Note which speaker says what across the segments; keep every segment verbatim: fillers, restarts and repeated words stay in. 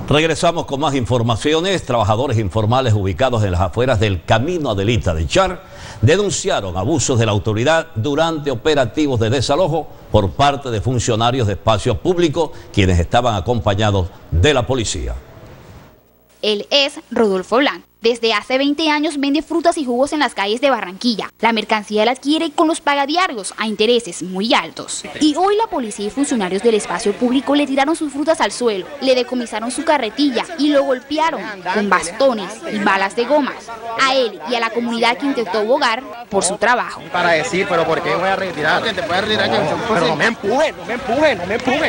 Speaker 1: Regresamos con más informaciones. Trabajadores informales ubicados en las afueras del Camino Adelita de Char denunciaron abusos de la autoridad durante operativos de desalojo por parte de funcionarios de espacio público, quienes estaban acompañados de la policía.
Speaker 2: Él es Rodolfo Blanco. Desde hace veinte años vende frutas y jugos en las calles de Barranquilla. La mercancía la adquiere con los pagadiarios a intereses muy altos. Y hoy la policía y funcionarios del espacio público le tiraron sus frutas al suelo, le decomisaron su carretilla y lo golpearon con bastones y balas de gomas. A él y a la comunidad que intentó abogar por su trabajo.
Speaker 3: Para decir, pero ¿por qué voy a retirar? ¿Te puedes retirar? No, pero no me empujen, no me empujen, no me empujen.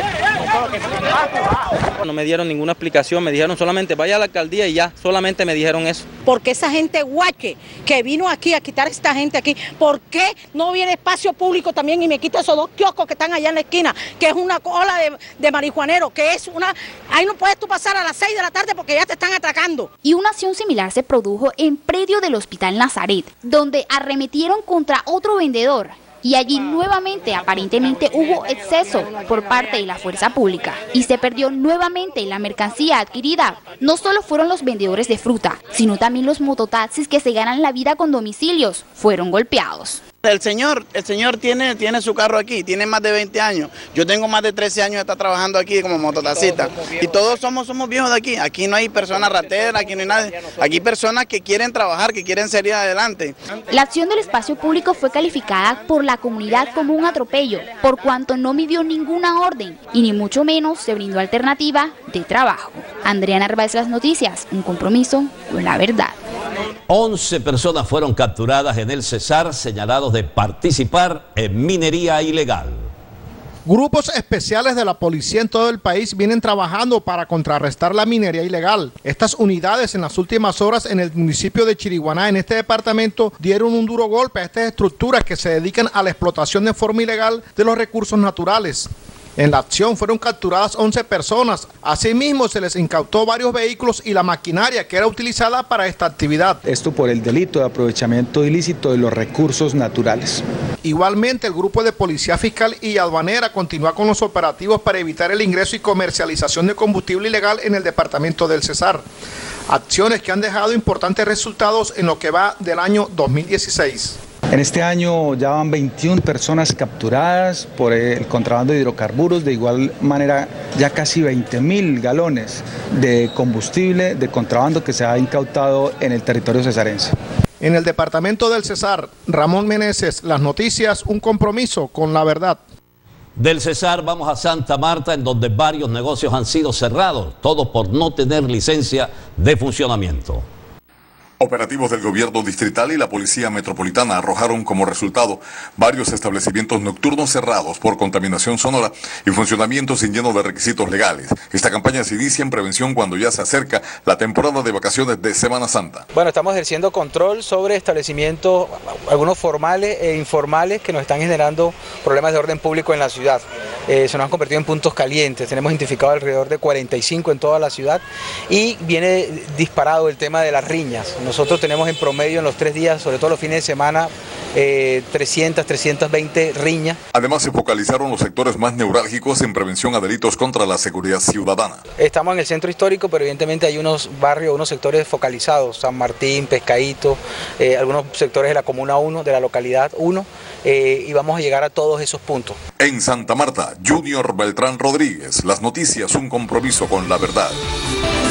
Speaker 4: No me dieron ninguna explicación, me dijeron solamente vaya a la alcaldía y ya, solamente me dijeron eso.
Speaker 5: Porque esa gente guache que vino aquí a quitar a esta gente aquí, ¿por qué no viene espacio público también y me quita esos dos kioscos que están allá en la esquina, que es una cola de, de marihuanero, que es una... Ahí no puedes tú pasar a las seis de la tarde porque ya te están atracando.
Speaker 2: Y una acción similar se produjo en predio del Hospital Nazaret, donde arremetieron contra otro vendedor. Y allí nuevamente aparentemente hubo exceso por parte de la fuerza pública y se perdió nuevamente la mercancía adquirida. No solo fueron los vendedores de fruta, sino también los mototaxis que se ganan la vida con domicilios fueron golpeados.
Speaker 6: El señor, el señor tiene, tiene su carro aquí, tiene más de veinte años. Yo tengo más de trece años de estar trabajando aquí como mototaxista. Y todos somos, somos viejos de aquí. Aquí no hay personas rateras, aquí no hay nadie. Aquí hay personas que quieren trabajar, que quieren salir adelante.
Speaker 2: La acción del espacio público fue calificada por la comunidad como un atropello, por cuanto no midió ninguna orden y ni mucho menos se brindó alternativa de trabajo. Andrea Narváez, Las Noticias, un compromiso con la verdad.
Speaker 1: once personas fueron capturadas en el Cesar señalados de participar en minería ilegal.
Speaker 7: Grupos especiales de la policía en todo el país vienen trabajando para contrarrestar la minería ilegal. Estas unidades en las últimas horas en el municipio de Chiriguaná, en este departamento, dieron un duro golpe a estas estructuras que se dedican a la explotación de forma ilegal de los recursos naturales. En la acción fueron capturadas once personas. Asimismo, se les incautó varios vehículos y la maquinaria que era utilizada para esta actividad.
Speaker 8: Esto por el delito de aprovechamiento ilícito de los recursos naturales.
Speaker 7: Igualmente, el grupo de Policía Fiscal y Aduanera continúa con los operativos para evitar el ingreso y comercialización de combustible ilegal en el departamento del Cesar. Acciones que han dejado importantes resultados en lo que va del año dos mil dieciséis.
Speaker 8: En este año ya van veintiuna personas capturadas por el contrabando de hidrocarburos, de igual manera ya casi veinte mil galones de combustible de contrabando que se ha incautado en el territorio cesarense.
Speaker 7: En el departamento del Cesar, Ramón Meneses, Las Noticias, un compromiso con la verdad.
Speaker 1: Del Cesar vamos a Santa Marta, en donde varios negocios han sido cerrados, todo por no tener licencia de funcionamiento.
Speaker 9: Operativos del gobierno distrital y la policía metropolitana arrojaron como resultado varios establecimientos nocturnos cerrados por contaminación sonora y funcionamiento sin lleno de requisitos legales. Esta campaña se inicia en prevención cuando ya se acerca la temporada de vacaciones de Semana Santa.
Speaker 4: Bueno, estamos ejerciendo control sobre establecimientos, algunos formales e informales que nos están generando problemas de orden público en la ciudad. Eh, se nos han convertido en puntos calientes, tenemos identificado alrededor de cuarenta y cinco en toda la ciudad y viene disparado el tema de las riñas. Nosotros tenemos en promedio en los tres días, sobre todo los fines de semana, eh, trescientas, trescientas veinte riñas.
Speaker 9: Además se focalizaron los sectores más neurálgicos en prevención a delitos contra la seguridad ciudadana.
Speaker 4: Estamos en el centro histórico, pero evidentemente hay unos barrios, unos sectores focalizados, San Martín, Pescadito, eh, algunos sectores de la Comuna uno, de la localidad uno, eh, y vamos a llegar a todos esos puntos.
Speaker 9: En Santa Marta, Junior Beltrán Rodríguez, Las Noticias, un compromiso con la verdad.